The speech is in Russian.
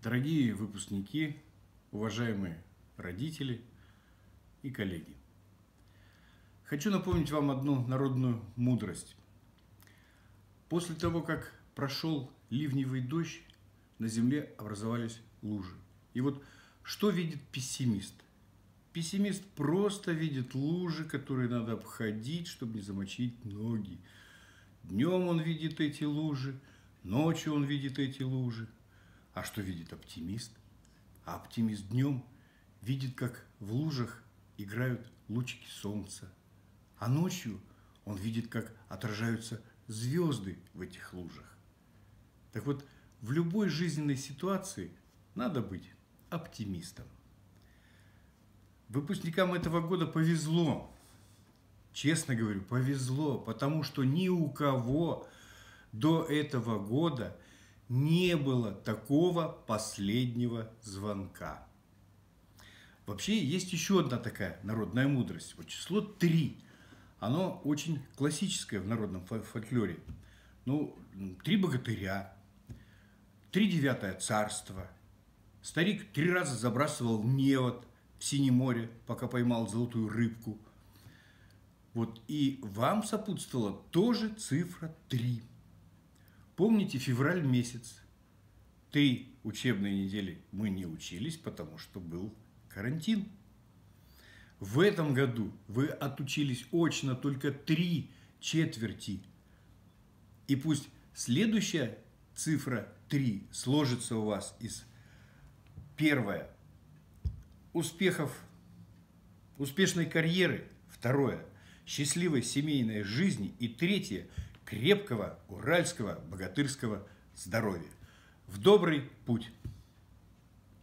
Дорогие выпускники, уважаемые родители и коллеги, хочу напомнить вам одну народную мудрость. После того, как прошел ливневый дождь, на земле образовались лужи. И вот что видит пессимист? Пессимист просто видит лужи, которые надо обходить, чтобы не замочить ноги. Днем он видит эти лужи, ночью он видит эти лужи. А что видит оптимист? А оптимист днем видит, как в лужах играют лучики солнца. А ночью он видит, как отражаются звезды в этих лужах. Так вот, в любой жизненной ситуации надо быть оптимистом. Выпускникам этого года повезло. Честно говорю, повезло, потому что ни у кого до этого года не было такого последнего звонка. Вообще есть еще одна такая народная мудрость. Вот число 3. Оно очень классическое в народном фольклоре. 3 богатыря, 3 царство. Старик 3 раза забрасывал невод в Синее море, пока поймал золотую рыбку. Вот и вам сопутствовала тоже цифра 3. Помните февраль месяц? 3 учебные недели мы не учились, потому что был карантин. В этом году вы отучились очно только 3 четверти. И пусть следующая цифра 3 сложится у вас из: первое – успехов, успешной карьеры, второе – счастливой семейной жизни и третье – крепкого уральского богатырского здоровья. В добрый путь!